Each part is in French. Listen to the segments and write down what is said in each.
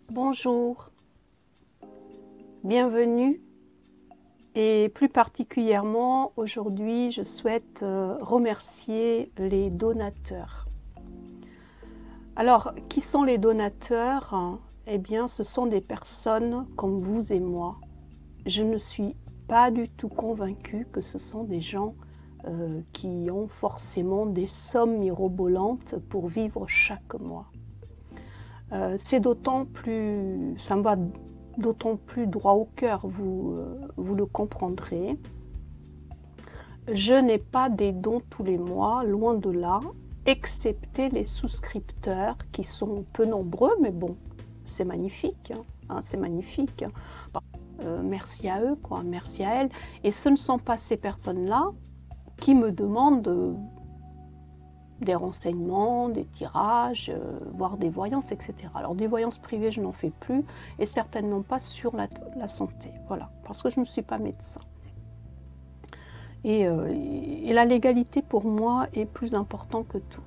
Bonjour, bienvenue et plus particulièrement aujourd'hui je souhaite remercier les donateurs. Alors qui sont les donateurs? Eh bien ce sont des personnes comme vous et moi. Je ne suis pas du tout convaincue que ce sont des gens qui ont forcément des sommes mirobolantes pour vivre chaque mois. C'est d'autant plus, ça me va d'autant plus droit au cœur, vous le comprendrez. Je n'ai pas des dons tous les mois, loin de là, excepté les souscripteurs qui sont peu nombreux, mais bon, c'est magnifique, hein, c'est magnifique. Merci à eux, quoi, merci à elles. Et ce ne sont pas ces personnes-là qui me demandent des renseignements, des tirages, voire des voyances, etc. Alors des voyances privées, je n'en fais plus, et certainement pas sur la santé, voilà, parce que je ne suis pas médecin. Et la légalité pour moi est plus important que tout.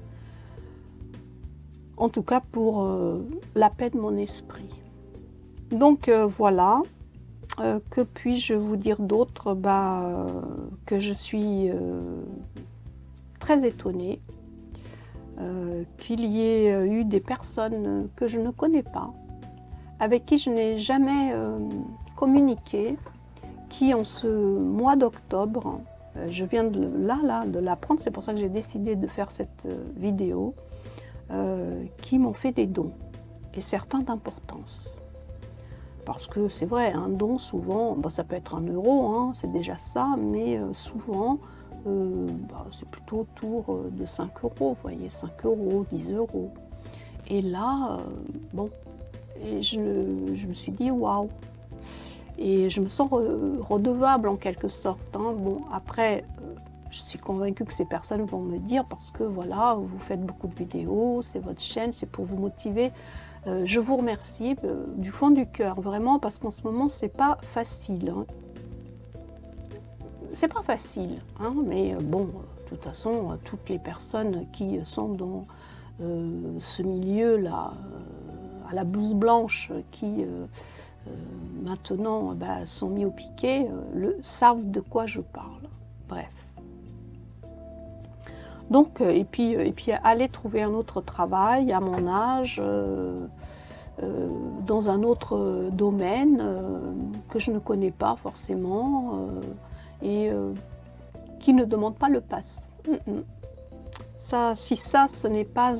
En tout cas pour la paix de mon esprit. Donc voilà, que puis-je vous dire d'autre? Que je suis très étonnée qu'il y ait eu des personnes que je ne connais pas, avec qui je n'ai jamais communiqué, qui en ce mois d'octobre, je viens de l'apprendre, c'est pour ça que j'ai décidé de faire cette vidéo, qui m'ont fait des dons, et certains d'importance. Parce que c'est vrai, un don souvent, ça peut être 1 euro, hein, c'est déjà ça, mais souvent, c'est plutôt autour de 5 euros, vous voyez, 5 euros, 10 euros. Et là, et je me suis dit, waouh! Et je me sens redevable en quelque sorte. Hein. Bon, après, je suis convaincue que ces personnes vont me dire, parce que voilà, vous faites beaucoup de vidéos, c'est votre chaîne, c'est pour vous motiver. Je vous remercie du fond du cœur, vraiment, parce qu'en ce moment, c'est pas facile. Hein. C'est pas facile, hein, mais bon, de toute façon, toutes les personnes qui sont dans ce milieu-là, à la blouse blanche, qui maintenant sont mis au piquet, savent de quoi je parle. Bref. Donc, et puis aller trouver un autre travail à mon âge, dans un autre domaine que je ne connais pas forcément, et qui ne demande pas le pass. Si ça, ce n'est pas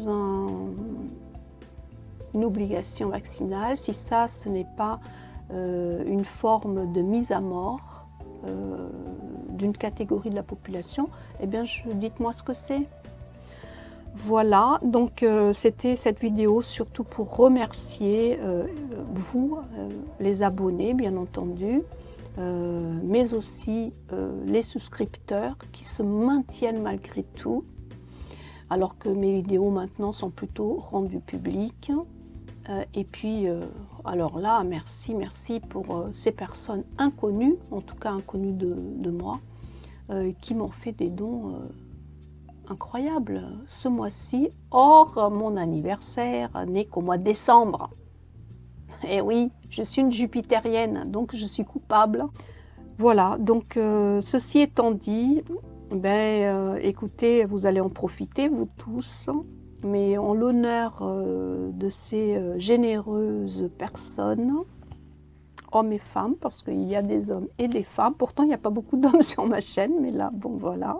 une obligation vaccinale, si ça, ce n'est pas une forme de mise à mort d'une catégorie de la population, eh bien, dites-moi ce que c'est. Voilà, donc c'était cette vidéo surtout pour remercier vous, les abonnés, bien entendu, mais aussi les souscripteurs qui se maintiennent malgré tout, alors que mes vidéos maintenant sont plutôt rendues publiques. Et puis, alors là, merci pour ces personnes inconnues, en tout cas inconnues de moi, qui m'ont fait des dons incroyables ce mois-ci, hors mon anniversaire, né qu'au mois de décembre. Et oui, je suis une jupitérienne, donc je suis coupable. Voilà, donc ceci étant dit, écoutez, vous allez en profiter, vous tous, mais en l'honneur de ces généreuses personnes, hommes et femmes, parce qu'il y a des hommes et des femmes, pourtant il n'y a pas beaucoup d'hommes sur ma chaîne, mais là, bon voilà.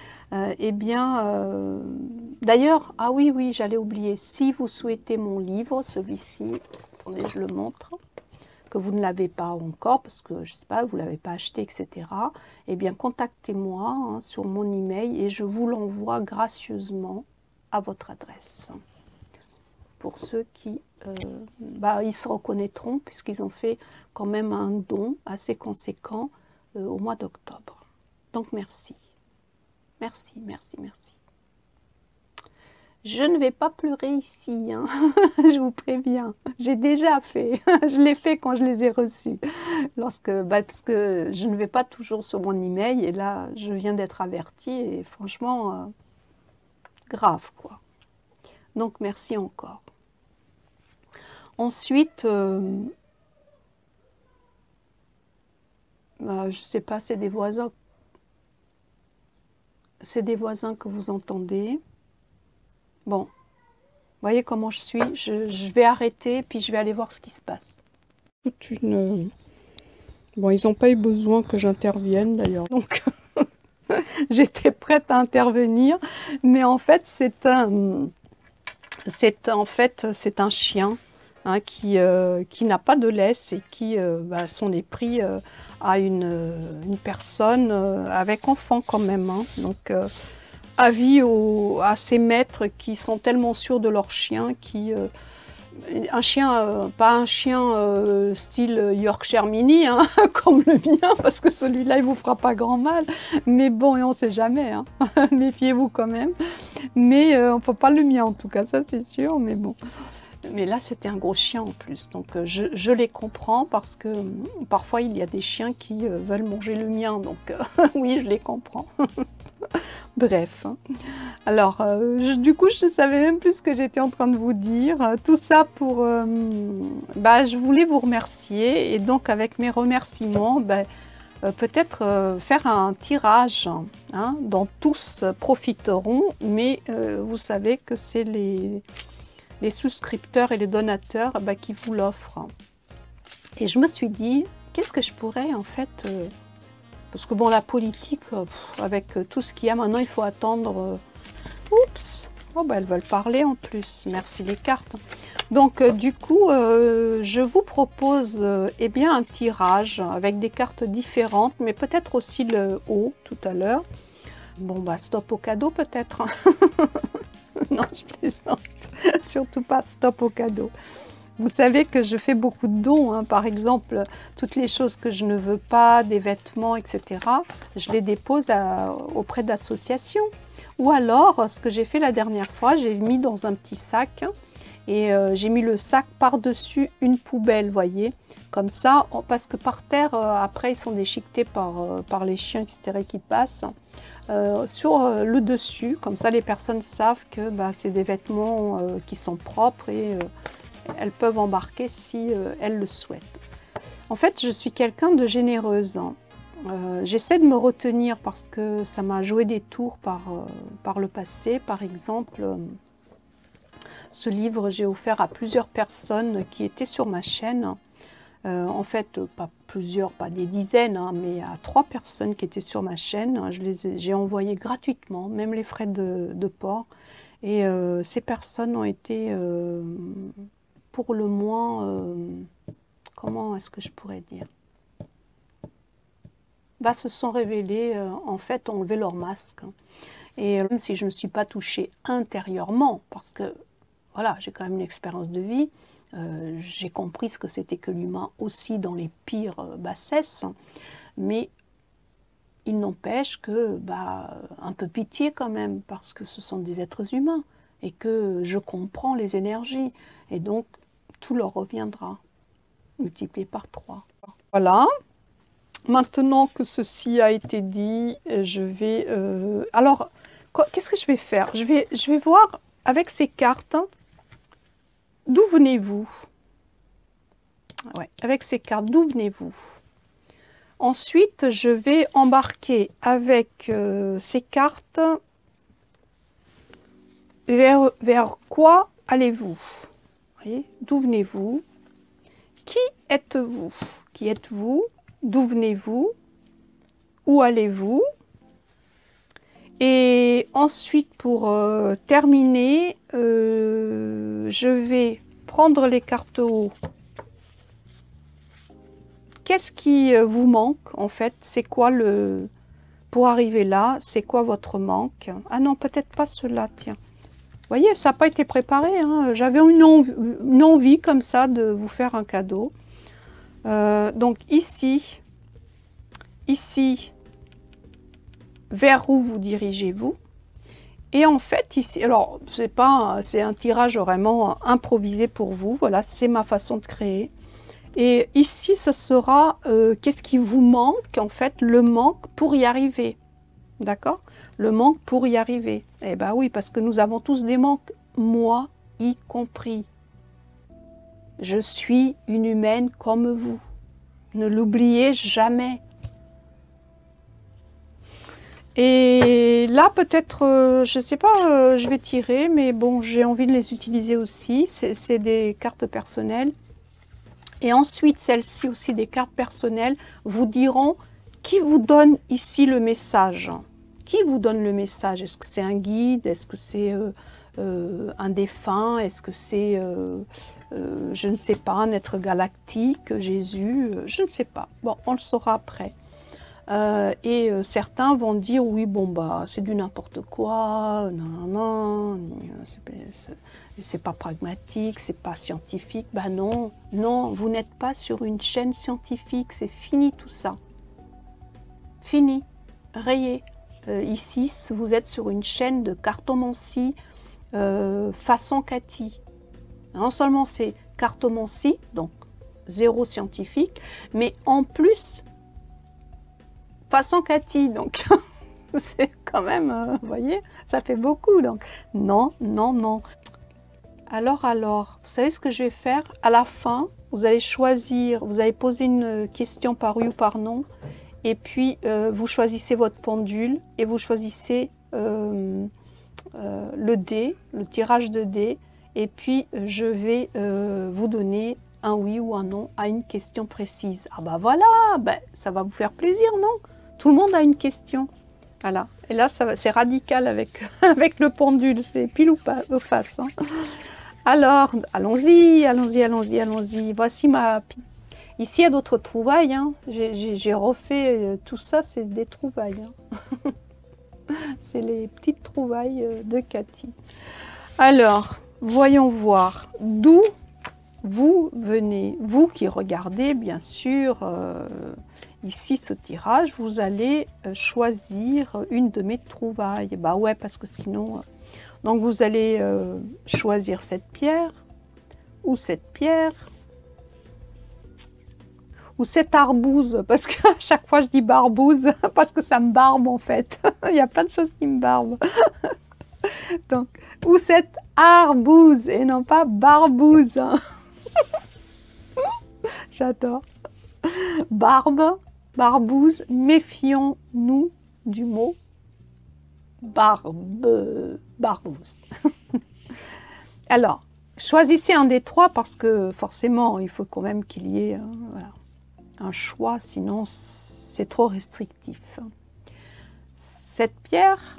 D'ailleurs, ah oui, j'allais oublier, si vous souhaitez mon livre, celui-ci, attendez, je le montre, que vous ne l'avez pas encore, parce que, je ne sais pas, vous ne l'avez pas acheté, etc., eh bien, contactez-moi hein, sur mon email et je vous l'envoie gracieusement à votre adresse. Pour ceux qui ils se reconnaîtront, puisqu'ils ont fait quand même un don assez conséquent au mois d'octobre. Donc, merci. Merci. Je ne vais pas pleurer ici, hein. Je vous préviens. J'ai déjà fait. Je l'ai fait quand je les ai reçus. Parce que je ne vais pas toujours sur mon email. Et là, je viens d'être avertie. Et franchement, grave, quoi. Donc, merci encore. Ensuite, je ne sais pas, c'est des voisins. C'est des voisins que vous entendez. Bon, voyez comment je suis. Je vais arrêter, puis je vais aller voir ce qui se passe. Bon, ils n'ont pas eu besoin que j'intervienne d'ailleurs. Donc, j'étais prête à intervenir. Mais en fait, c'est un chien hein, qui n'a pas de laisse et qui s'en est pris à une personne avec enfant quand même. Hein. Donc, avis à ces maîtres qui sont tellement sûrs de leur chien, un chien, pas un chien style Yorkshire Mini, hein, comme le mien, parce que celui-là, il vous fera pas grand mal. Mais bon, et on sait jamais, hein. Méfiez-vous quand même. Mais on ne peut pas le mien en tout cas, ça c'est sûr, mais bon. Mais là, c'était un gros chien en plus, donc je les comprends parce que parfois, il y a des chiens qui veulent manger le mien, donc oui, je les comprends. Bref. Alors, du coup, je ne savais même plus ce que j'étais en train de vous dire. Tout ça pour... je voulais vous remercier, et donc avec mes remerciements, peut-être faire un tirage hein, dont tous profiteront, mais vous savez que c'est les souscripteurs et les donateurs qui vous l'offrent. Et je me suis dit, qu'est-ce que je pourrais en fait... parce que bon, la politique, avec tout ce qu'il y a maintenant, il faut attendre... Oups! Oh, elles veulent parler en plus. Merci les cartes. Donc, du coup, je vous propose eh bien, un tirage avec des cartes différentes, mais peut-être aussi le haut tout à l'heure. Bon, stop au cadeau peut-être. Non, je plaisante. Surtout pas stop au cadeau. Vous savez que je fais beaucoup de dons, hein. Par exemple, toutes les choses que je ne veux pas, des vêtements, etc., je les dépose auprès d'associations. Ou alors, ce que j'ai fait la dernière fois, j'ai mis dans un petit sac et j'ai mis le sac par-dessus une poubelle, voyez. Comme ça, parce que par terre, après, ils sont déchiquetés par les chiens, etc., qui passent. Sur le dessus, comme ça, les personnes savent que c'est des vêtements qui sont propres et... elles peuvent embarquer si elles le souhaitent. En fait, je suis quelqu'un de généreuse. Hein. J'essaie de me retenir parce que ça m'a joué des tours par le passé. Par exemple, ce livre, j'ai offert à plusieurs personnes qui étaient sur ma chaîne. En fait, pas plusieurs, pas des dizaines, hein, mais à 3 personnes qui étaient sur ma chaîne. J'ai envoyé gratuitement, même les frais de port. Et ces personnes ont été... pour le moins, comment est-ce que je pourrais dire, se sont révélés, en fait, enlever leur masque. Et même si je ne me suis pas touchée intérieurement, parce que, voilà, j'ai quand même une expérience de vie, j'ai compris ce que c'était que l'humain aussi dans les pires bassesses, mais il n'empêche que, un peu pitié quand même, parce que ce sont des êtres humains, et que je comprends les énergies, et donc, tout leur reviendra, multiplié par 3. Voilà. Maintenant que ceci a été dit, je vais... alors, qu'est-ce que je vais faire? Je vais voir avec ces cartes, d'où venez-vous? Ouais, avec ces cartes, d'où venez-vous? Ensuite, je vais embarquer avec ces cartes vers quoi allez-vous? D'où venez-vous? Qui êtes-vous? Qui êtes-vous? D'où venez-vous? Où allez-vous? Et ensuite, pour terminer, je vais prendre les cartes haut. Qu'est-ce qui vous manque en fait? C'est quoi le... Pour arriver là, c'est quoi votre manque? Ah non, peut-être pas cela, tiens. Vous voyez, ça n'a pas été préparé. Hein. J'avais une envie comme ça de vous faire un cadeau. Donc ici, vers où vous dirigez-vous? Et en fait, ici, alors, c'est un tirage vraiment improvisé pour vous. Voilà, c'est ma façon de créer. Et ici, ça sera qu'est-ce qui vous manque, en fait, le manque pour y arriver. D'accord? Le manque pour y arriver. Eh bien oui, parce que nous avons tous des manques, moi y compris. Je suis une humaine comme vous. Ne l'oubliez jamais. Et là, peut-être, je ne sais pas, je vais tirer, mais bon, j'ai envie de les utiliser aussi. C'est des cartes personnelles. Et ensuite, celles-ci aussi, des cartes personnelles, vous diront qui vous donne ici le message. Qui vous donne le message? Est-ce que c'est un guide? Est-ce que c'est un défunt? Est-ce que c'est, je ne sais pas, un être galactique, Jésus? Je ne sais pas. Bon, on le saura après. Certains vont dire oui, bon bah c'est du n'importe quoi, non, c'est pas pragmatique, c'est pas scientifique. Bah non, non, vous n'êtes pas sur une chaîne scientifique, c'est fini tout ça. Fini, rayé. Ici, vous êtes sur une chaîne de cartomancie façon Cathy. Non seulement c'est cartomancie, donc zéro scientifique, mais en plus façon Cathy, donc c'est quand même, vous voyez, ça fait beaucoup, donc non, non, non. Alors, vous savez ce que je vais faire? À la fin, vous allez choisir, vous allez poser une question par oui ou par non, et puis vous choisissez votre pendule, et vous choisissez le dé, le tirage de dés, et puis je vais vous donner un oui ou un non à une question précise. Ah bah voilà, ben, ça va vous faire plaisir, non? Tout le monde a une question. Voilà. Et là, c'est radical avec, avec le pendule. C'est pile ou pas au face. Hein. Alors, allons-y, allons-y, allons-y, allons-y. Voici ma... Ici, il y a d'autres trouvailles. Hein. J'ai refait tout ça, c'est des trouvailles. Hein. C'est les petites trouvailles de Cathy. Alors, voyons voir. D'où vous venez? Vous qui regardez, bien sûr... ici, ce tirage, vous allez choisir une de mes trouvailles. Bah ouais, parce que sinon... Donc, vous allez choisir cette pierre, ou cette pierre, ou cette arbouze, parce qu'à chaque fois, je dis barbouze, parce que ça me barbe, en fait. Il y a plein de choses qui me barbent. Donc, ou cette arbouze, et non pas barbouze. J'adore. Barbe. Barbouze, méfions-nous du mot barbouze. Alors, choisissez un des trois parce que forcément, il faut quand même qu'il y ait voilà, un choix, sinon c'est trop restrictif. Cette pierre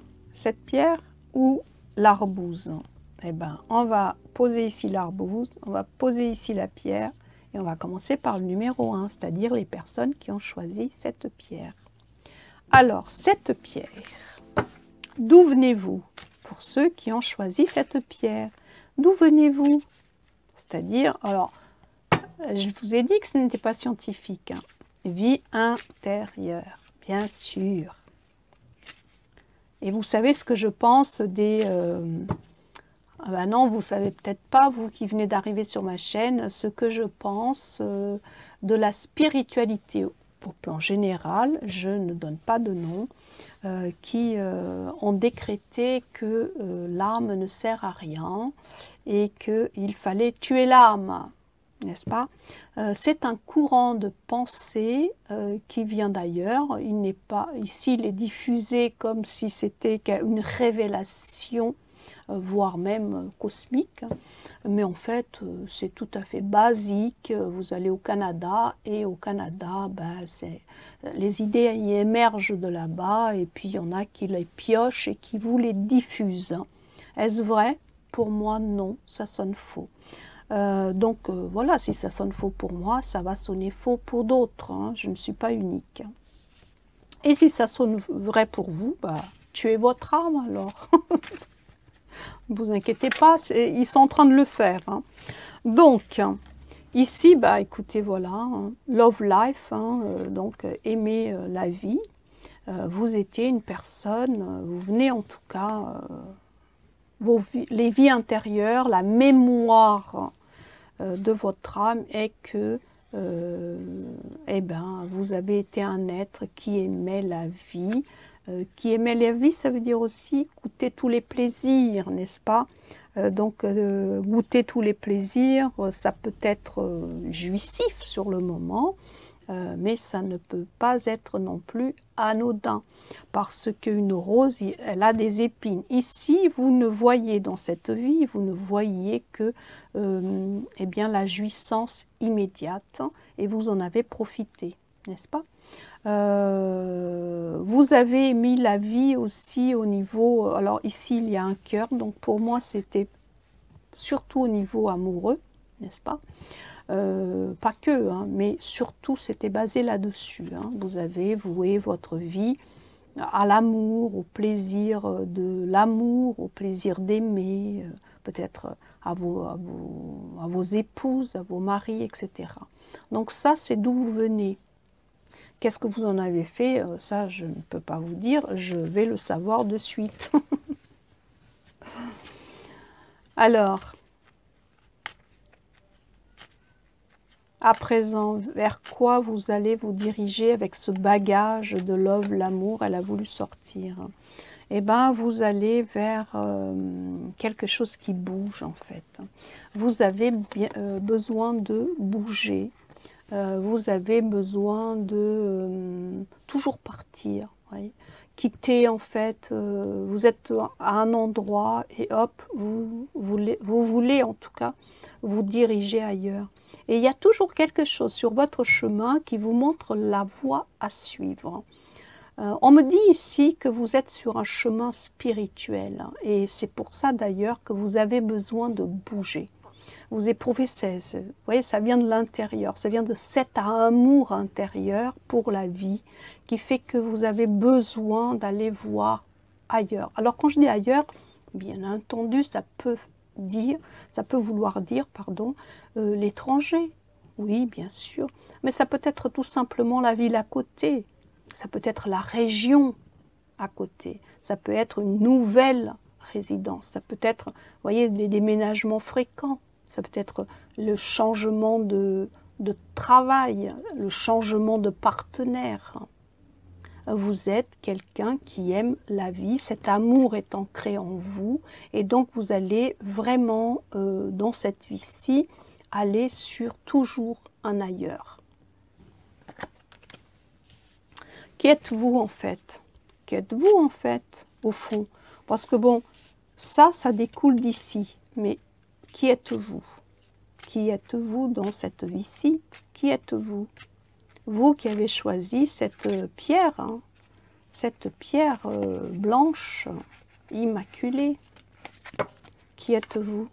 ou l'arbouze? Eh bien, on va poser ici l'arbouze, on va poser ici la pierre. Et on va commencer par le numéro 1, c'est-à-dire les personnes qui ont choisi cette pierre. Alors, cette pierre, d'où venez-vous? Pour ceux qui ont choisi cette pierre, d'où venez-vous? C'est-à-dire, alors, je vous ai dit que ce n'était pas scientifique. Hein. Vie intérieure, bien sûr. Et vous savez ce que je pense des... Ah ben non, vous ne savez peut-être pas, vous qui venez d'arriver sur ma chaîne, ce que je pense de la spiritualité au plan général, je ne donne pas de nom, qui ont décrété que l'âme ne sert à rien et qu'il fallait tuer l'âme, n'est-ce pas? C'est un courant de pensée qui vient d'ailleurs, il n'est pas, ici il est diffusé comme si c'était une révélation, voire même cosmique, mais en fait c'est tout à fait basique. Vous allez au Canada et au Canada ben, les idées y émergent de là-bas et puis il y en a qui les piochent et qui vous les diffusent. Est-ce vrai? Pour moi non, ça sonne faux. Voilà, si ça sonne faux pour moi, ça va sonner faux pour d'autres, hein. Je ne suis pas unique. Et si ça sonne vrai pour vous, bah, tuez votre âme alors. Ne vous inquiétez pas, ils sont en train de le faire. Hein. Donc, ici, bah, écoutez, voilà, hein, love life, hein, donc aimer la vie. Vous étiez une personne, vous venez en tout cas, les vies intérieures, la mémoire de votre âme est que eh ben, vous avez été un être qui aimait la vie. Qui aimait la vie, ça veut dire aussi goûter tous les plaisirs, n'est-ce pas? Donc, goûter tous les plaisirs, ça peut être jouissif sur le moment, mais ça ne peut pas être non plus anodin, parce qu'une rose, elle a des épines. Ici, vous ne voyez dans cette vie, vous ne voyez que eh bien, la jouissance immédiate, et vous en avez profité, n'est-ce pas? Vous avez mis la vie aussi au niveau, alors ici il y a un cœur, donc pour moi c'était surtout au niveau amoureux, n'est-ce pas? Pas que, hein, mais surtout c'était basé là-dessus, hein. Vous avez voué votre vie à l'amour, au plaisir de l'amour, au plaisir d'aimer, peut-être à vos épouses, à vos maris, etc. Donc ça, c'est d'où vous venez. Qu'est-ce que vous en avez fait? Ça, je ne peux pas vous dire, je vais le savoir de suite. Alors, à présent, vers quoi vous allez vous diriger avec ce bagage de love, l'amour? Elle a voulu sortir. Eh bien, vous allez vers quelque chose qui bouge, en fait. Vous avez besoin de bouger. Vous avez besoin de toujours partir, voyez. Quitter en fait, vous êtes à un endroit et hop, vous voulez en tout cas vous diriger ailleurs. Et il y a toujours quelque chose sur votre chemin qui vous montre la voie à suivre. On me dit ici que vous êtes sur un chemin spirituel, hein, et c'est pour ça d'ailleurs que vous avez besoin de bouger. Vous éprouvez, vous voyez, ça vient de l'intérieur, ça vient de cet amour intérieur pour la vie qui fait que vous avez besoin d'aller voir ailleurs. Alors quand je dis ailleurs, bien entendu, ça peut vouloir dire, pardon, l'étranger. Oui, bien sûr, mais ça peut être tout simplement la ville à côté, ça peut être la région à côté, ça peut être une nouvelle résidence, ça peut être, vous voyez, des déménagements fréquents. Ça peut être le changement de travail, le changement de partenaire. Vous êtes quelqu'un qui aime la vie, cet amour est ancré en vous, et donc vous allez vraiment, dans cette vie-ci, aller sur toujours un ailleurs. Qui êtes-vous en fait? Qui êtes-vous en fait, au fond? Parce que bon, ça découle d'ici, mais qui êtes-vous? Qui êtes-vous dans cette vie-ci? Qui êtes-vous? Vous qui avez choisi cette pierre, hein, cette pierre blanche, immaculée. Qui êtes-vous?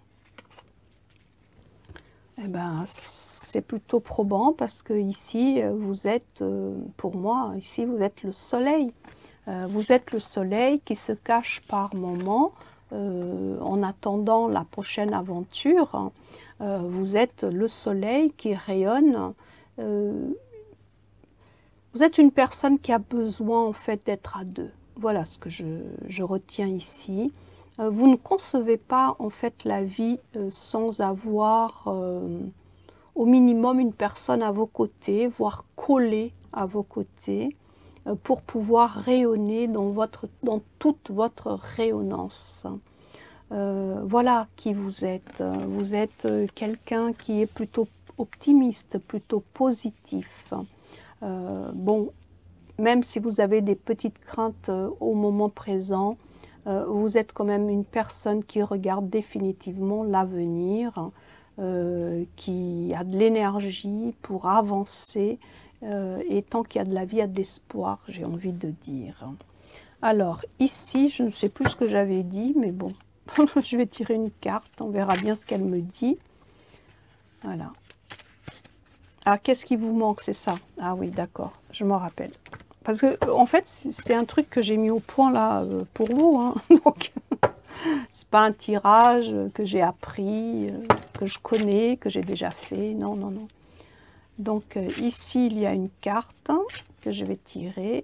Eh bien, c'est plutôt probant parce que ici, vous êtes, pour moi, ici, vous êtes le soleil. Vous êtes le soleil qui se cache par moments, en attendant la prochaine aventure. Vous êtes le soleil qui rayonne. Vous êtes une personne qui a besoin en fait d'être à deux. Voilà ce que je retiens ici. Vous ne concevez pas en fait la vie sans avoir au minimum une personne à vos côtés, voire collée à vos côtés, pour pouvoir rayonner dans toute votre rayonnance. Voilà qui vous êtes. Vous êtes quelqu'un qui est plutôt optimiste, plutôt positif. Bon, même si vous avez des petites craintes au moment présent, vous êtes quand même une personne qui regarde définitivement l'avenir, qui a de l'énergie pour avancer, et tant qu'il y a de la vie, il y a de l'espoir, j'ai envie de dire. Alors, ici, je ne sais plus ce que j'avais dit, mais bon, je vais tirer une carte, on verra bien ce qu'elle me dit. Voilà. Alors, qu'est-ce qui vous manque? C'est ça? Ah oui, d'accord, je m'en rappelle. Parce que, en fait, c'est un truc que j'ai mis au point là pour vous, hein. Donc, c'est pas un tirage que j'ai appris, que je connais, que j'ai déjà fait. Non, non, non. Donc, ici, il y a une carte que je vais tirer.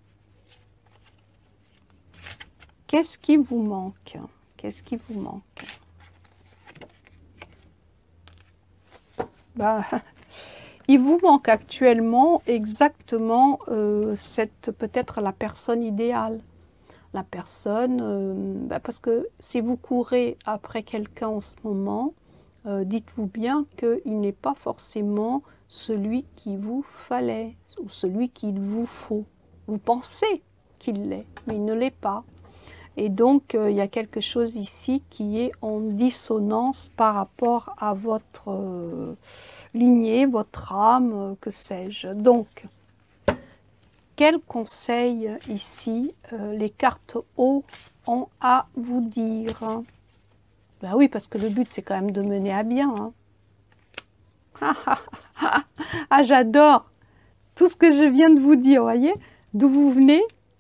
Qu'est-ce qui vous manque? Qu'est-ce qui vous manque? Bah, il vous manque actuellement exactement peut-être la personne idéale. la personne, parce que si vous courez après quelqu'un en ce moment, dites-vous bien qu'il n'est pas forcément celui qu'il vous fallait ou celui qu'il vous faut. Vous pensez qu'il l'est, mais il ne l'est pas. Et donc, il y a quelque chose ici qui est en dissonance par rapport à votre lignée, votre âme, que sais-je. Donc, quel conseil ici les cartes haut ont à vous dire? Ben oui, parce que le but, c'est quand même de mener à bien. Hein. Ah, j'adore tout ce que je viens de vous dire, voyez, d'où vous venez.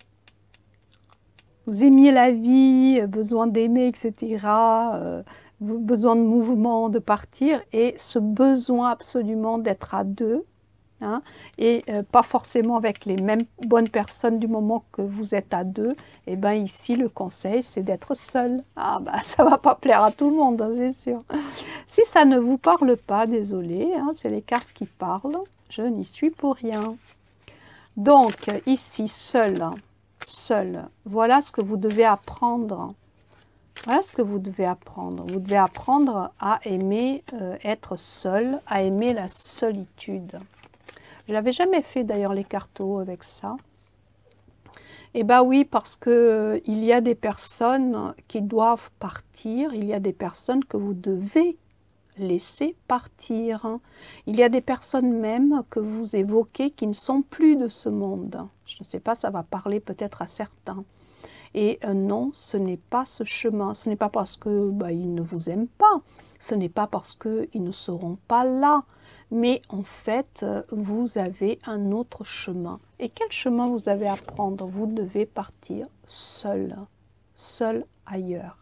Vous aimiez la vie, besoin d'aimer, etc., besoin de mouvement, de partir, et ce besoin absolument d'être à deux, hein, et pas forcément avec les mêmes bonnes personnes du moment que vous êtes à deux. Et bien ici, le conseil, c'est d'être seul. Ah ben, ça va pas plaire à tout le monde, hein, c'est sûr. Si ça ne vous parle pas, désolé, hein, c'est les cartes qui parlent, je n'y suis pour rien. Donc, ici, seul. Seul. Voilà ce que vous devez apprendre. Voilà ce que vous devez apprendre. Vous devez apprendre à aimer être seul, à aimer la solitude. Je n'avais jamais fait d'ailleurs les cartos avec ça. Eh bien oui, parce que il y a des personnes qui doivent partir, il y a des personnes que vous devez laisser partir. Il y a des personnes même que vous évoquez qui ne sont plus de ce monde. Je ne sais pas, ça va parler peut-être à certains. Et non, ce n'est pas ce chemin. Ce n'est pas parce que ils ne vous aiment pas. Ce n'est pas parce qu'ils ne seront pas là. Mais en fait, vous avez un autre chemin. Et quel chemin vous avez à prendre? Vous devez partir seul. Seul ailleurs.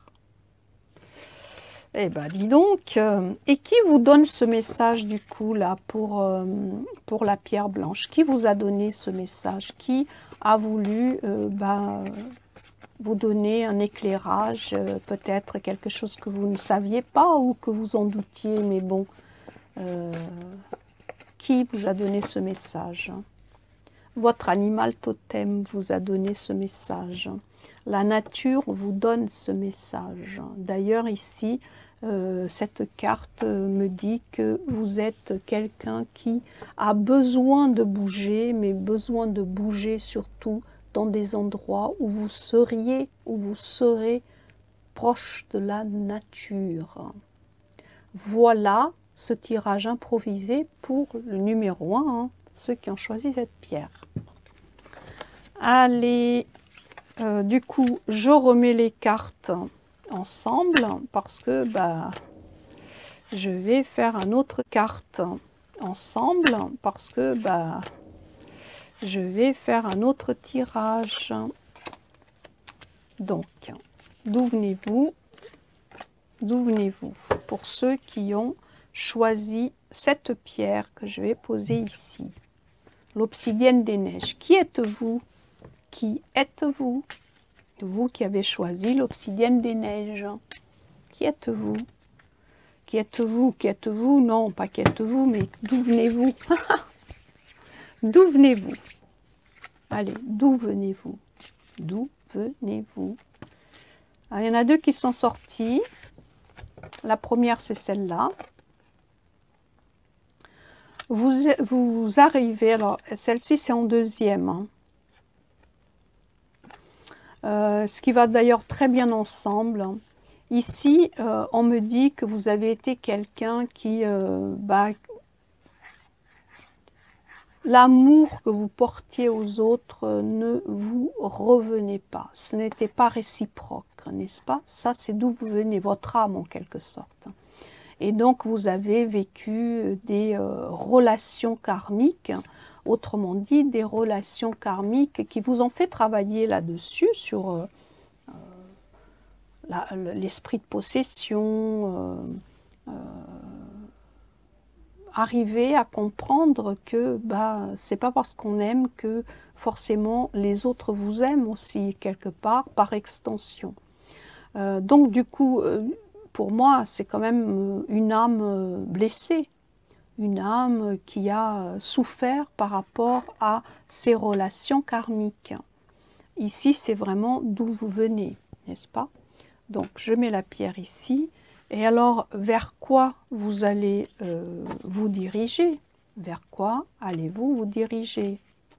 Eh bien, dis donc, et qui vous donne ce message du coup là pour la pierre blanche? Qui vous a donné ce message? Qui a voulu vous donner un éclairage, peut-être quelque chose que vous ne saviez pas ou que vous en doutiez, mais bon, qui vous a donné ce message? Votre animal totem vous a donné ce message. La nature vous donne ce message. D'ailleurs, ici, cette carte me dit que vous êtes quelqu'un qui a besoin de bouger, mais besoin de bouger surtout dans des endroits où vous seriez, où vous serez proche de la nature. Voilà ce tirage improvisé pour le numéro 1, hein, ceux qui ont choisi cette pierre. Allez, du coup, je remets les cartes ensemble parce que je vais faire une autre carte ensemble parce que je vais faire un autre tirage. Donc, d'où venez-vous? D'où venez-vous? Pour ceux qui ont choisi cette pierre que je vais poser ici, l'obsidienne des neiges. Qui êtes-vous? Qui êtes-vous? Vous qui avez choisi l'obsidienne des neiges. Qui êtes-vous? Qui êtes-vous? Qui êtes-vous? Non, pas qui êtes-vous, mais d'où venez-vous? D'où venez-vous? Allez, d'où venez-vous? D'où venez-vous? Il y en a deux qui sont sortis. La première, c'est celle-là. Vous arrivez, alors celle-ci, c'est en deuxième. Hein. Ce qui va d'ailleurs très bien ensemble. Ici, on me dit que vous avez été quelqu'un qui... l'amour que vous portiez aux autres ne vous revenait pas. Ce n'était pas réciproque, n'est-ce pas? Ça, c'est d'où vous venez, votre âme en quelque sorte. Et donc, vous avez vécu des relations karmiques, autrement dit, des relations karmiques qui vous ont fait travailler là-dessus, sur l'esprit de possession, arriver à comprendre que c'est pas parce qu'on aime que forcément les autres vous aiment aussi, quelque part, par extension. Donc, du coup, pour moi, c'est quand même une âme blessée, une âme qui a souffert par rapport à ses relations karmiques. Ici, c'est vraiment d'où vous venez, n'est-ce pas? Donc, je mets la pierre ici. Et alors, vers quoi vous allez vous diriger? Vers quoi allez-vous vous diriger?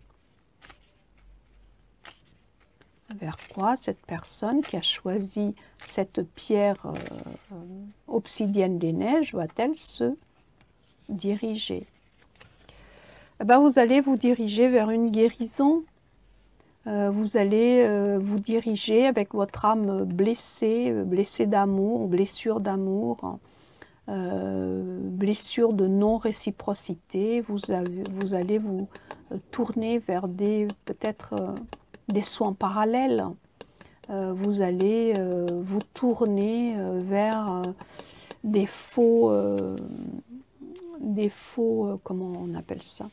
Vers quoi cette personne qui a choisi cette pierre obsidienne des neiges va-t-elle se diriger? Eh ben, vous allez vous diriger vers une guérison. Vous allez vous diriger avec votre âme blessée, blessée d'amour, blessure d'amour, blessure de non-réciprocité. Vous allez vous tourner vers peut-être des soins parallèles. Vous allez vous tourner vers des faux, comment on appelle ça?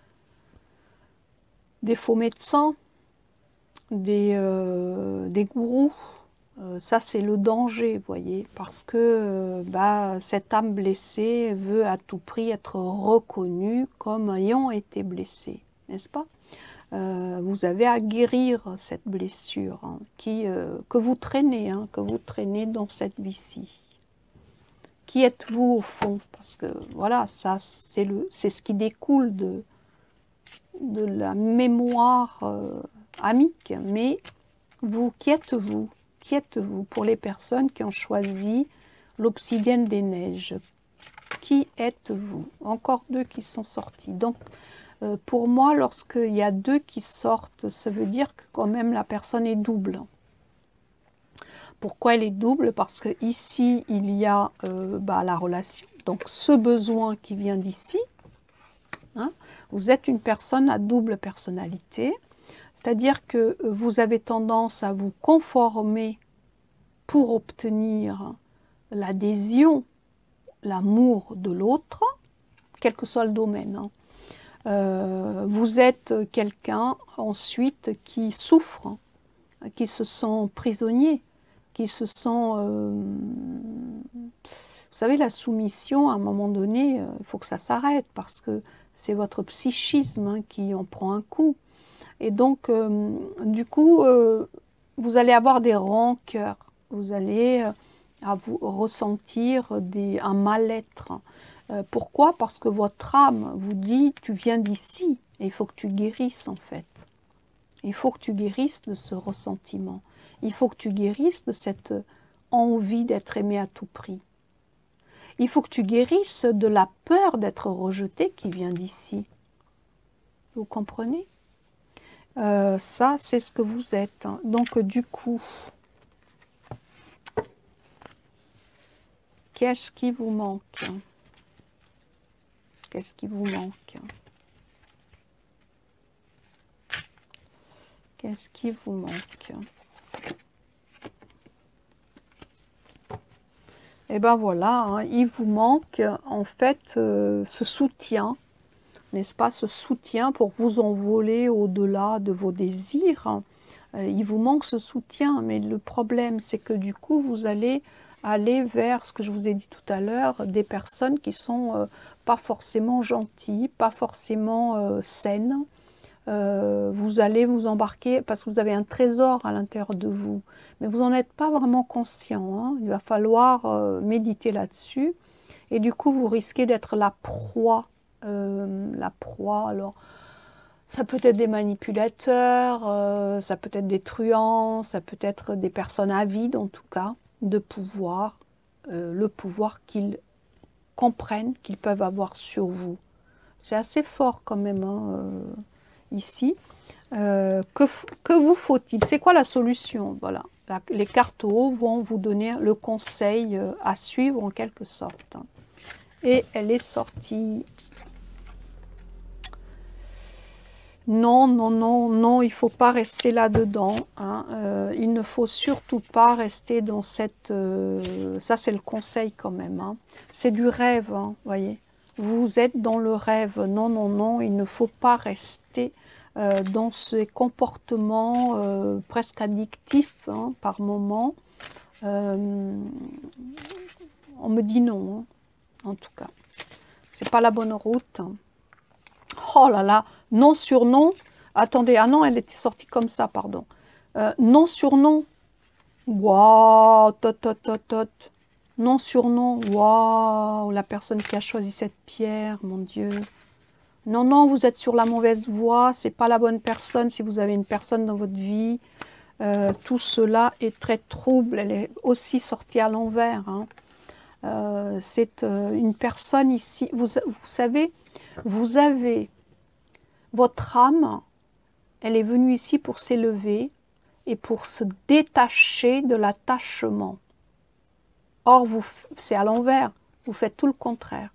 Des faux médecins, des gourous. Ça, c'est le danger, vous voyez, parce que cette âme blessée veut à tout prix être reconnue comme ayant été blessée, n'est-ce pas? Vous avez à guérir cette blessure que vous traînez dans cette vie-ci. Qui êtes-vous au fond? Parce que voilà, ça c'est ce qui découle de la mémoire amique. Mais vous, qui êtes-vous? Qui êtes-vous pour les personnes qui ont choisi l'obsidienne des neiges? Qui êtes-vous? Encore 2 qui sont sortis. Donc, pour moi, lorsqu'il y a 2 qui sortent, ça veut dire que quand même la personne est double. Pourquoi elle est double? Parce que ici, il y a la relation. Donc, ce besoin qui vient d'ici. Hein, vous êtes une personne à double personnalité. C'est-à-dire que vous avez tendance à vous conformer pour obtenir l'adhésion, l'amour de l'autre, quel que soit le domaine. Vous êtes quelqu'un ensuite qui souffre, qui se sent prisonnier, qui se sent... vous savez, la soumission, à un moment donné, il faut que ça s'arrête parce que c'est votre psychisme qui en prend un coup. Et donc, du coup, vous allez avoir des rancœurs, vous allez vous ressentir un mal-être. Pourquoi? Parce que votre âme vous dit, tu viens d'ici, et il faut que tu guérisses en fait. Il faut que tu guérisses de ce ressentiment. Il faut que tu guérisses de cette envie d'être aimé à tout prix. Il faut que tu guérisses de la peur d'être rejeté qui vient d'ici. Vous comprenez? Ça, c'est ce que vous êtes. Donc, du coup, qu'est-ce qui vous manque? Qu'est-ce qui vous manque? Qu'est-ce qui vous manque? Et ben voilà, il vous manque en fait ce soutien, n'est-ce pas, ce soutien pour vous envoler au-delà de vos désirs. Il vous manque ce soutien, mais le problème, c'est que du coup, vous allez aller vers ce que je vous ai dit tout à l'heure, des personnes qui sont pas forcément gentilles, pas forcément saines. Vous allez vous embarquer parce que vous avez un trésor à l'intérieur de vous, mais vous n'en êtes pas vraiment conscient. Hein. Il va falloir méditer là-dessus, et du coup, vous risquez d'être la proie. Alors, ça peut être des manipulateurs, ça peut être des truands, ça peut être des personnes avides en tout cas, de pouvoir, le pouvoir qu'ils comprennent qu'ils peuvent avoir sur vous. C'est assez fort quand même, hein, ici. Que vous faut-il? C'est quoi la solution? Voilà. Les cartes haut vont vous donner le conseil à suivre en quelque sorte. Et elle est sortie. Non, non, non, non, il ne faut pas rester là-dedans. Hein. Il ne faut surtout pas rester dans cette... ça, c'est le conseil quand même. Hein. C'est du rêve, hein, voyez. Vous êtes dans le rêve. Non, non, non, il ne faut pas rester dans ces comportements presque addictifs hein, par moment. On me dit non, hein, en tout cas. C'est pas la bonne route. Hein. Oh là là, non sur non. Attendez, ah non, elle était sortie comme ça, pardon. Non surnom. Waouh, tot, tot, tot, tot. Non surnom. Waouh, la personne qui a choisi cette pierre, mon Dieu. Non, non, vous êtes sur la mauvaise voie. C'est pas la bonne personne si vous avez une personne dans votre vie. Tout cela est très trouble. Elle est aussi sortie à l'envers. Hein. C'est une personne ici. Vous savez, vous avez votre âme. Elle est venue ici pour s'élever et pour se détacher de l'attachement. Or, c'est à l'envers. Vous faites tout le contraire.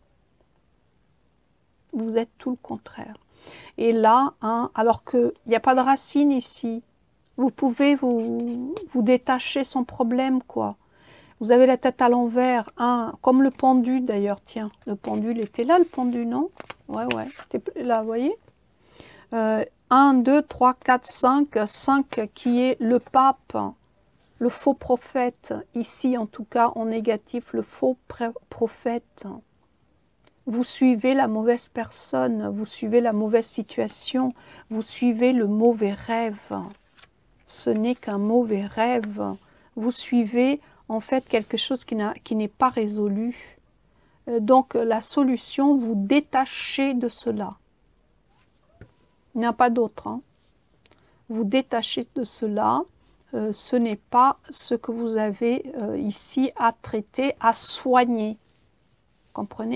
Vous êtes tout le contraire. Et là, hein, alors qu'il n'y a pas de racine ici, vous pouvez vous détacher sans problème, quoi. Vous avez la tête à l'envers, hein, comme le pendu d'ailleurs. Tiens, le pendule était là, le pendu, non? Ouais, ouais. Là, vous voyez 1, 2, 3, 4, 5. 5 qui est le pape, le faux prophète. Ici, en tout cas, en négatif, le faux prophète. Vous suivez la mauvaise personne, vous suivez la mauvaise situation, vous suivez le mauvais rêve. Ce n'est qu'un mauvais rêve. Vous suivez en fait quelque chose qui n'est pas résolu. Donc la solution, vous détachez de cela. Il n'y a pas d'autre. Hein. Vous détachez de cela. Ce n'est pas ce que vous avez ici à traiter, à soigner. Comprenez ?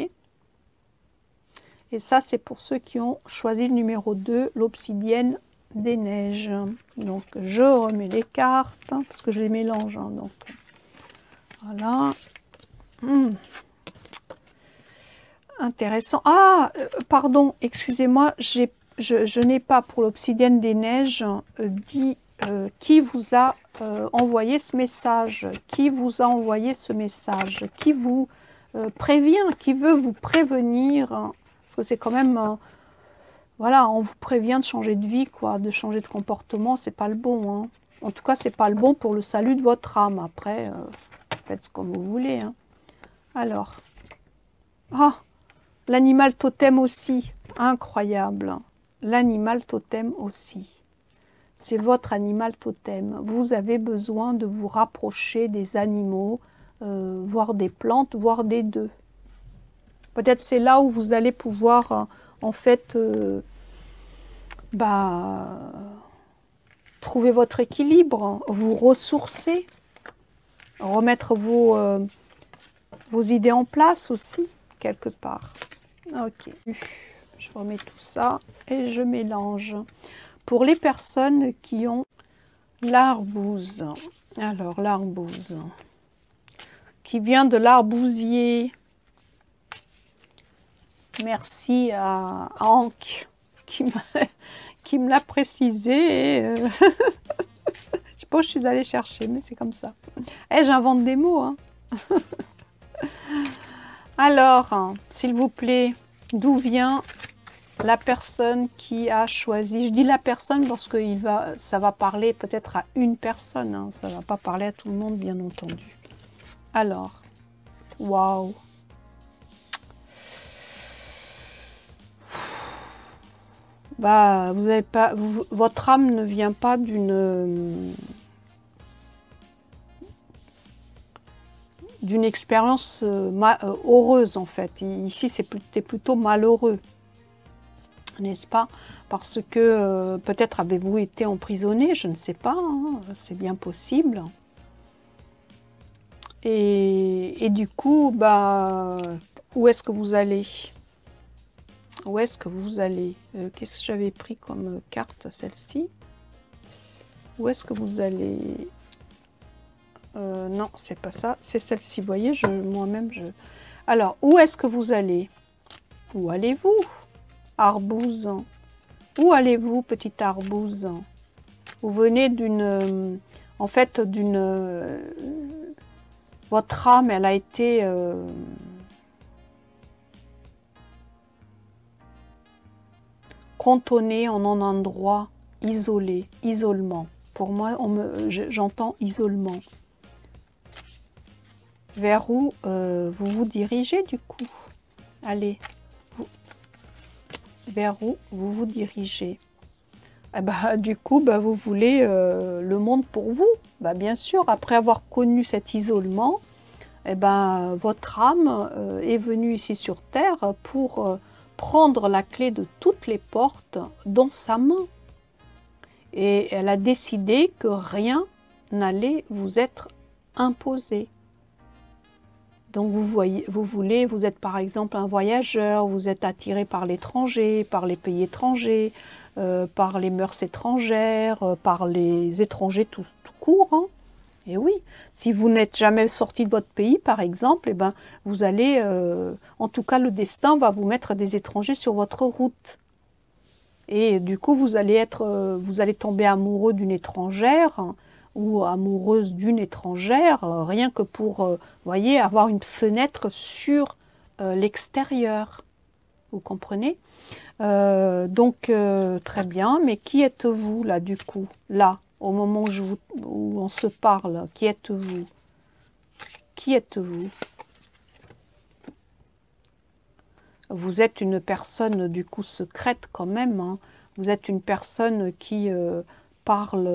Et ça, c'est pour ceux qui ont choisi le numéro 2, l'obsidienne des neiges. Donc, je remets les cartes, hein, parce que je les mélange. Hein, donc, voilà. Intéressant. Ah, pardon, excusez-moi, je n'ai pas pour l'obsidienne des neiges dit qui vous a envoyé ce message. Qui vous a envoyé ce message? Qui vous prévient? Qui veut vous prévenir? Parce que c'est quand même... voilà, on vous prévient de changer de vie, quoi, de changer de comportement, c'est pas le bon. Hein. En tout cas, c'est pas le bon pour le salut de votre âme. Après, faites ce comme vous voulez. Hein. Alors, ah, l'animal totem aussi, incroyable. L'animal totem aussi. C'est votre animal totem. Vous avez besoin de vous rapprocher des animaux, voire des plantes, voire des deux. Peut-être c'est là où vous allez pouvoir, en fait, trouver votre équilibre, vous ressourcer, remettre vos idées en place aussi, quelque part. Ok, je remets tout ça et je mélange. Pour les personnes qui ont l'arbouze, alors l'arbouze, qui vient de l'arbousier, merci à Hank qui me l'a précisé. Et je sais pas où je suis allée chercher, mais c'est comme ça. J'invente des mots. Hein. Alors, s'il vous plaît, d'où vient la personne qui a choisi? Je dis la personne parce que ça va parler peut-être à une personne. Hein. Ça ne va pas parler à tout le monde, bien entendu. Alors, waouh! Bah, vous avez pas, votre âme ne vient pas d'une expérience heureuse en fait. Ici, c'était plutôt malheureux, n'est-ce pas? Parce que peut-être avez-vous été emprisonné, je ne sais pas, hein, c'est bien possible. Et du coup, bah, où est-ce que vous allez? Où est-ce que vous allez? Qu'est-ce que j'avais pris comme carte, celle-ci? Où est-ce que vous allez? Non, c'est pas ça, c'est celle-ci. Vous voyez, moi-même, Alors, où est-ce que vous allez? Où allez-vous, arbouze? Où allez-vous, petite arbouze? Vous venez d'une... en fait, d'une... votre âme, elle a été... cantonnée en un endroit isolé, isolement. Pour moi, j'entends isolement. Vers où vous vous dirigez du coup? Allez, vers où vous vous dirigez? eh ben, du coup, bah, vous voulez le monde pour vous. Bah, bien sûr, après avoir connu cet isolement, eh ben, votre âme est venue ici sur Terre pour prendre la clé de toutes les portes dans sa main. Et elle a décidé que rien n'allait vous être imposé. Donc vous êtes par exemple un voyageur, vous êtes attiré par l'étranger, par les pays étrangers, par les mœurs étrangères, par les étrangers tout court. Hein. Et oui, si vous n'êtes jamais sorti de votre pays, par exemple, eh ben, vous allez, en tout cas le destin va vous mettre des étrangers sur votre route. Et du coup, vous allez tomber amoureux d'une étrangère ou amoureuse d'une étrangère, rien que pour, voyez, avoir une fenêtre sur l'extérieur. Vous comprenez? Donc, très bien. Mais qui êtes-vous, là, du coup? Là, au moment où on se parle, qui êtes-vous? Qui êtes-vous? Vous êtes une personne, du coup, secrète quand même. Hein. Vous êtes une personne qui parle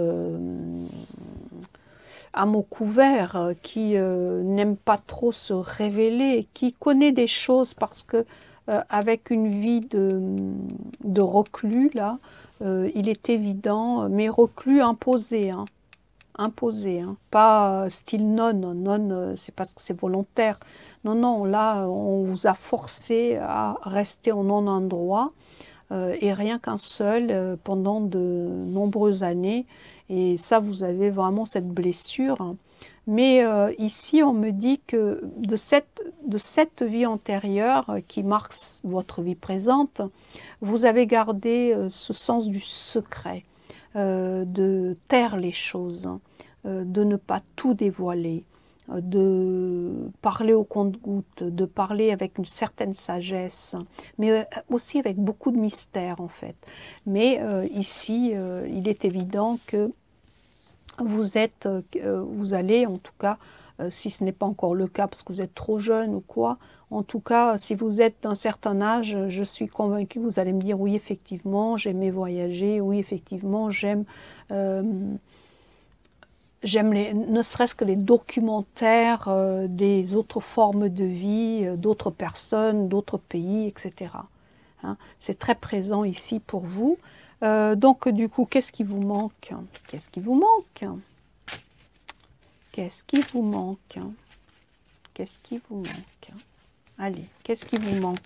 à mots couverts, qui n'aime pas trop se révéler, qui connaît des choses parce que avec une vie de reclus, là, il est évident, mais reclus imposé, hein, imposé, hein, pas style non, c'est parce que c'est volontaire. Non, non, là, on vous a forcé à rester au non-endroit et rien qu'un seul pendant de nombreuses années. Et ça, vous avez vraiment cette blessure. Mais ici, on me dit que de cette vie antérieure qui marque votre vie présente, vous avez gardé ce sens du secret, de taire les choses, de ne pas tout dévoiler, de parler au compte-gouttes, de parler avec une certaine sagesse, mais aussi avec beaucoup de mystère en fait. Mais ici, il est évident que vous allez en tout cas, si ce n'est pas encore le cas parce que vous êtes trop jeune ou quoi, en tout cas, si vous êtes d'un certain âge, je suis convaincue que vous allez me dire oui, effectivement, j'aimais voyager, oui, effectivement, j'aime ne serait-ce que les documentaires des autres formes de vie, d'autres personnes, d'autres pays, etc. Hein, c'est très présent ici pour vous. Donc, du coup, qu'est-ce qui vous manque? Qu'est-ce qui vous manque? Qu'est-ce qui vous manque? Qu'est-ce qui vous manque? Allez, qu'est-ce qui vous manque?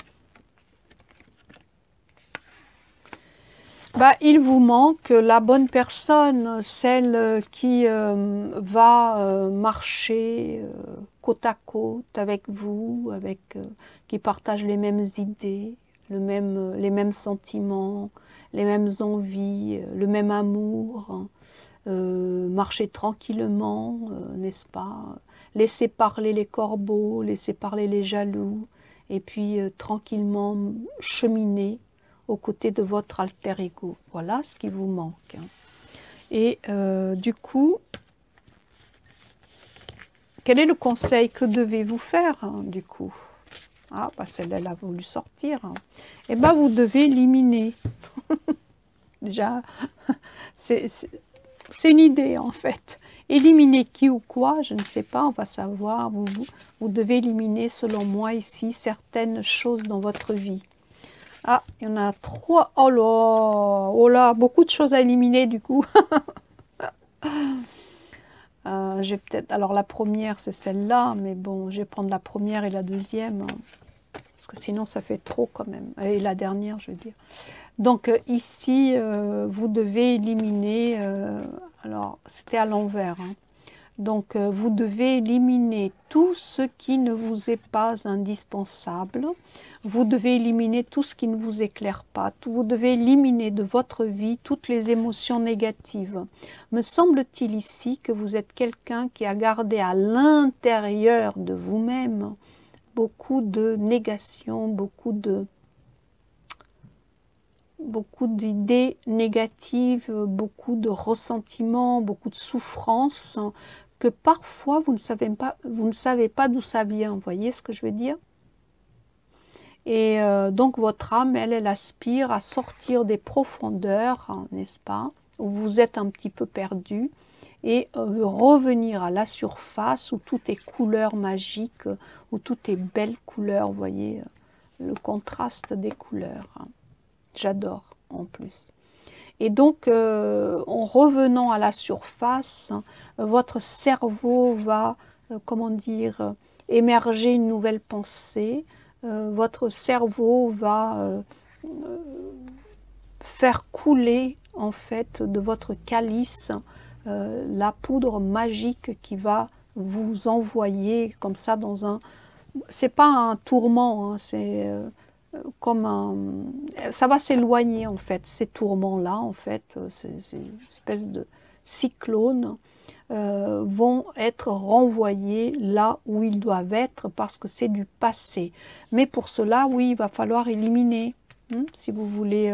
Bah, il vous manque la bonne personne, celle qui va marcher côte à côte avec vous, qui partage les mêmes idées, les mêmes sentiments, les mêmes envies, le même amour, hein. Marcher tranquillement, n'est-ce pas? Laisser parler les corbeaux, laisser parler les jaloux, et puis tranquillement cheminer aux côtés de votre alter ego. Voilà ce qui vous manque. Hein. Et du coup, quel est le conseil? Que devez-vous faire, hein, du coup? Ah, bah celle-là, elle a voulu sortir. Hein. Eh bien, vous devez éliminer. Déjà, c'est une idée, en fait. Éliminer qui ou quoi, je ne sais pas, on va savoir. Vous devez éliminer, selon moi, ici, certaines choses dans votre vie. Ah, il y en a 3. Oh là, beaucoup de choses à éliminer du coup. J'ai peut-être. Alors la première, c'est celle-là, mais bon, je vais prendre la première et la deuxième, hein, parce que sinon ça fait trop quand même. Et la dernière, je veux dire. Donc ici, vous devez éliminer. Alors, c'était à l'envers. Hein. Donc, vous devez éliminer tout ce qui ne vous est pas indispensable. Vous devez éliminer tout ce qui ne vous éclaire pas. Vous devez éliminer de votre vie toutes les émotions négatives. Me semble-t-il ici que vous êtes quelqu'un qui a gardé à l'intérieur de vous-même beaucoup de négations, beaucoup d'idées négatives, beaucoup de ressentiments, beaucoup de souffrances, que parfois vous ne savez pas d'où ça vient. Vous voyez ce que je veux dire? Et donc votre âme, elle aspire à sortir des profondeurs, hein, n'est-ce pas, où vous êtes un petit peu perdu, et revenir à la surface où tout est couleur magique, où tout est belle couleur, vous voyez, le contraste des couleurs. Hein. J'adore en plus. Et donc, en revenant à la surface, votre cerveau va, comment dire, émerger une nouvelle pensée. Votre cerveau va faire couler, en fait, de votre calice la poudre magique qui va vous envoyer comme ça dans un... C'est pas un tourment, hein, c'est... comme un, ça va s'éloigner en fait, ces tourments-là, en fait, ces espèces de cyclones vont être renvoyés là où ils doivent être parce que c'est du passé. Mais pour cela, oui, il va falloir éliminer. Si vous voulez,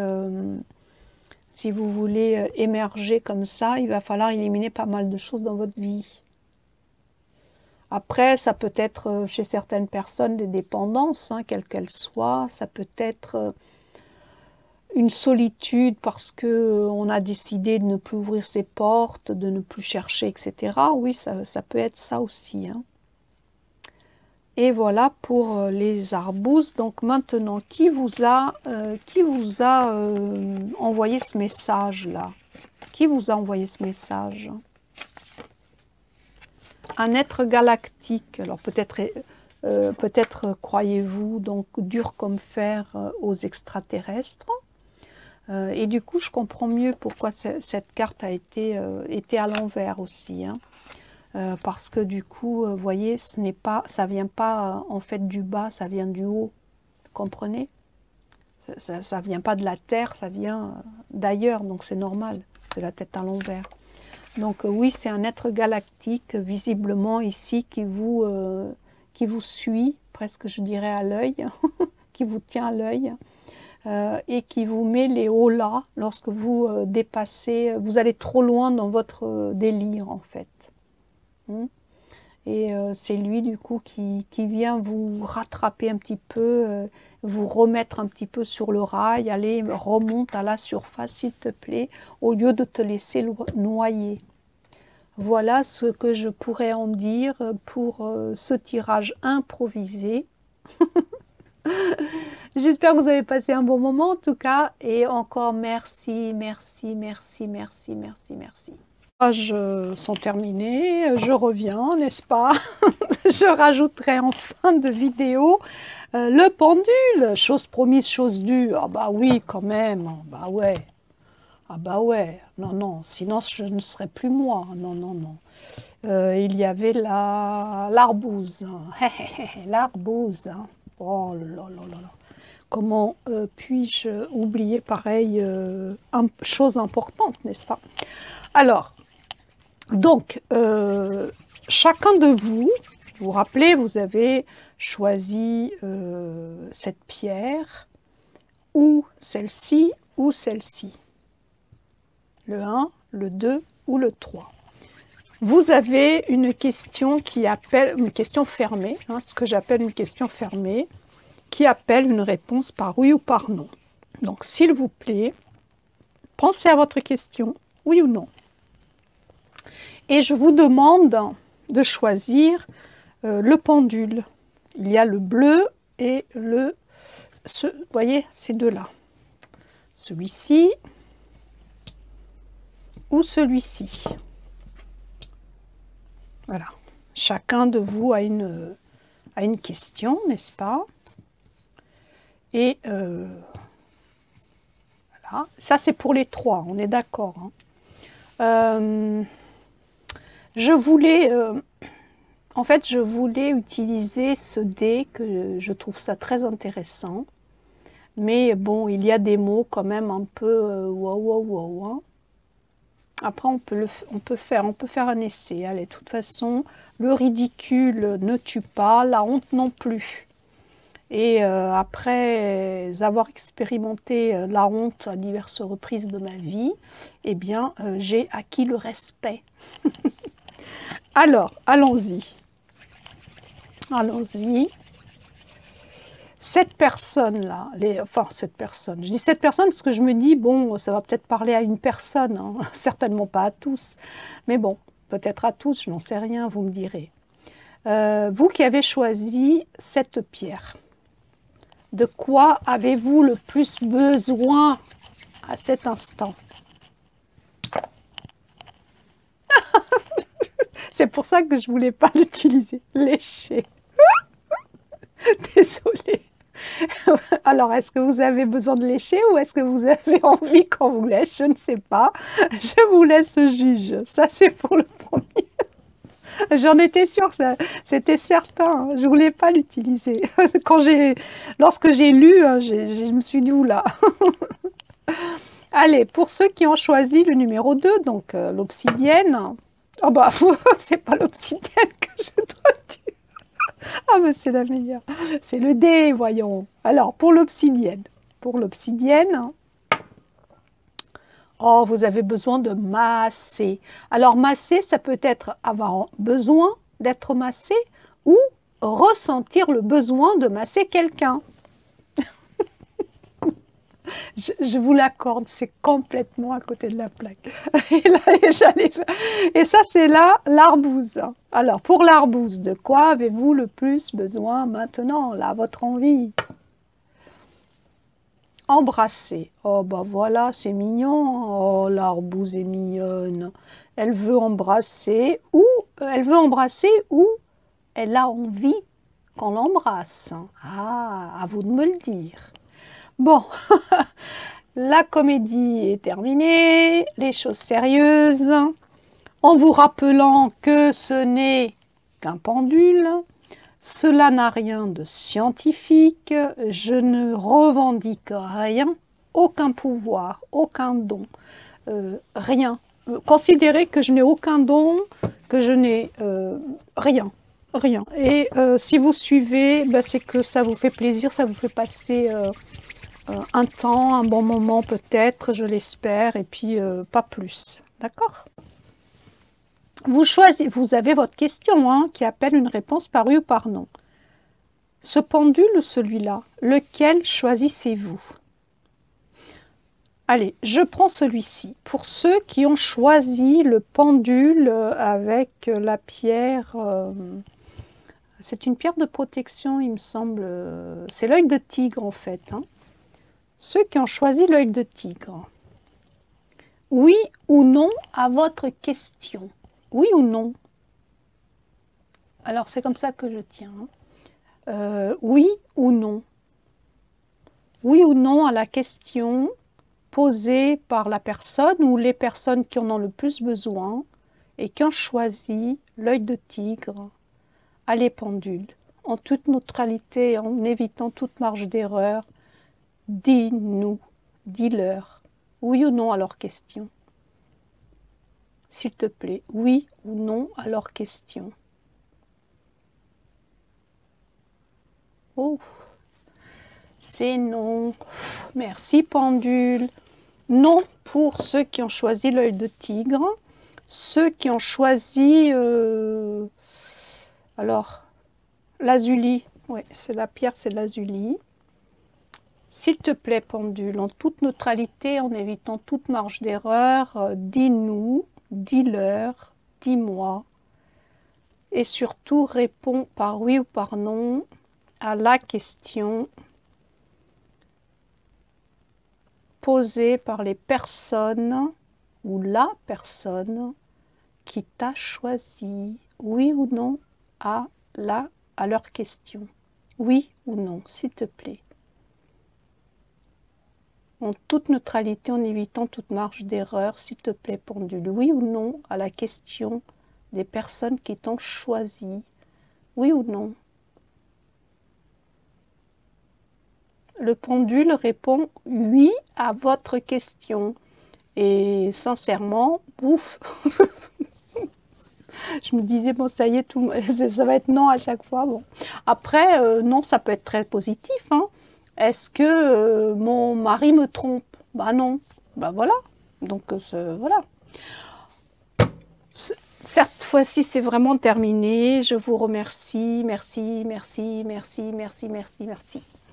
émerger comme ça, il va falloir éliminer pas mal de choses dans votre vie. Après, ça peut être chez certaines personnes des dépendances, hein, quelles qu'elles soient. Ça peut être une solitude parce qu'on a décidé de ne plus ouvrir ses portes, de ne plus chercher, etc. Oui, ça peut être ça aussi. Hein. Et voilà pour les arbouzes. Donc maintenant, qui vous a envoyé ce message-là? Qui vous a envoyé ce message? Un être galactique. Alors peut-être croyez-vous donc dur comme fer aux extraterrestres. Et du coup, je comprends mieux pourquoi cette carte a été à l'envers aussi. Hein. Parce que du coup, vous voyez, ça vient pas en fait du bas, ça vient du haut. Vous comprenez? Ça vient pas de la terre, ça vient d'ailleurs, donc c'est normal. C'est la tête à l'envers. Donc oui, c'est un être galactique, visiblement ici, qui vous suit, presque je dirais à l'œil, qui vous tient à l'œil, et qui vous met les hauts là lorsque vous dépassez, vous allez trop loin dans votre délire en fait. Et c'est lui du coup qui vient vous rattraper un petit peu, vous remettre un petit peu sur le rail, allez, remonte à la surface s'il te plaît, au lieu de te laisser noyer. Voilà ce que je pourrais en dire pour ce tirage improvisé. J'espère que vous avez passé un bon moment en tout cas. Et encore merci, merci, merci, merci, merci, merci. Les tirages sont terminés. Je reviens, n'est-ce pas? Je rajouterai en fin de vidéo le pendule. Chose promise, chose due. Ah bah oui, quand même. Bah ouais. Ah bah ouais. Non, non. Sinon, je ne serais plus moi. Non, non, non. Il y avait l'arbouze. L'arbouze. Oh là là là là. Comment puis-je oublier pareil chose importante, n'est-ce pas? Alors, donc, chacun de vous, vous rappelez, vous avez choisi cette pierre, ou celle-ci, ou celle-ci. Le 1, le 2 ou le 3. Vous avez une question qui appelle, une question fermée, hein, ce que j'appelle une question fermée, qui appelle une réponse par oui ou par non. Donc, s'il vous plaît, pensez à votre question, oui ou non. Et je vous demande de choisir le pendule. Il y a le bleu et vous voyez, ces deux-là. Celui-ci ou celui-ci. Voilà. Chacun de vous a une question, n'est-ce pas? Et voilà. Ça, c'est pour les trois, on est d'accord. Hein. Je voulais utiliser ce dé, que je trouve ça très intéressant. Mais bon, il y a des mots quand même un peu wow. Hein. Après, on peut faire un essai. Allez, de toute façon, le ridicule ne tue pas, la honte non plus. Et après avoir expérimenté la honte à diverses reprises de ma vie, eh bien, j'ai acquis le respect. Alors, allons-y. Allons-y. cette personne-là, enfin cette personne, je dis cette personne parce que je me dis, bon, ça va peut-être parler à une personne, hein, certainement pas à tous, mais bon, peut-être à tous, je n'en sais rien, vous me direz. Vous qui avez choisi cette pierre, de quoi avez-vous le plus besoin à cet instant? C'est pour ça que je ne voulais pas l'utiliser. Lécher. Désolée. Alors, est-ce que vous avez besoin de lécher ou est-ce que vous avez envie qu'on vous lèche? Je ne sais pas. Je vous laisse juge. Ça, c'est pour le premier. J'en étais sûre, c'était certain. Je ne voulais pas l'utiliser. Lorsque j'ai lu, je me suis dit, oula. Allez, pour ceux qui ont choisi le numéro 2, donc l'obsidienne. Oh bah, c'est pas l'obsidienne que je dois dire. Ah bah c'est la meilleure. C'est le dé, voyons. Alors, pour l'obsidienne. Oh, vous avez besoin de masser. Alors, masser, ça peut être avoir besoin d'être massé ou ressentir le besoin de masser quelqu'un. Je vous l'accorde, c'est complètement à côté de la plaque. Et ça, c'est là l'arbouse. Alors, pour l'arbouse, de quoi avez-vous le plus besoin maintenant, là, à votre envie? Embrasser. Oh, bah voilà, c'est mignon. Oh, l'arbouse est mignonne. Elle veut embrasser ou elle a envie qu'on l'embrasse. Ah, à vous de me le dire. Bon, la comédie est terminée, les choses sérieuses, en vous rappelant que ce n'est qu'un pendule, cela n'a rien de scientifique, je ne revendique rien, aucun pouvoir, aucun don, rien. Considérez que je n'ai aucun don, que je n'ai rien. Rien. Et si vous suivez, ben, c'est que ça vous fait plaisir, ça vous fait passer un temps, un bon moment peut-être, je l'espère, et puis pas plus. D'accord? Vous avez votre question hein, qui appelle une réponse par oui ou par non. Ce pendule ou celui-là, lequel choisissez-vous? Allez, je prends celui-ci. Pour ceux qui ont choisi le pendule avec la pierre... c'est une pierre de protection, il me semble. C'est l'œil de tigre, en fait. Hein. Ceux qui ont choisi l'œil de tigre. Oui ou non à votre question? Oui ou non? Alors, c'est comme ça que je tiens. Oui ou non? Oui ou non à la question posée par la personne ou les personnes qui en ont le plus besoin et qui ont choisi l'œil de tigre à les pendules, en toute neutralité, en évitant toute marge d'erreur. Dis-nous, dis-leur, oui ou non à leur question. S'il te plaît, oui ou non à leur question. Oh, c'est non. Merci pendule. Non pour ceux qui ont choisi l'œil de tigre. Ceux qui ont choisi... alors, lazuli. Oui, c'est la pierre, c'est lazuli. S'il te plaît, pendule, en toute neutralité, en évitant toute marge d'erreur, dis-nous, dis-leur, dis-moi. Et surtout, réponds par oui ou par non à la question posée par les personnes ou la personne qui t'a choisi. Oui ou non à leur question. Oui ou non, s'il te plaît. En toute neutralité, en évitant toute marge d'erreur, s'il te plaît, pendule. Oui ou non à la question des personnes qui t'ont choisi. Oui ou non? Le pendule répond oui à votre question. Et sincèrement, ouf. Je me disais, bon, ça y est, ça va être non à chaque fois. Bon. Après, non, ça peut être très positif. Hein. Est-ce que mon mari me trompe? Bah non. Bah voilà. Donc, voilà. Cette fois-ci, c'est vraiment terminé. Je vous remercie. Merci, merci, merci, merci, merci, merci.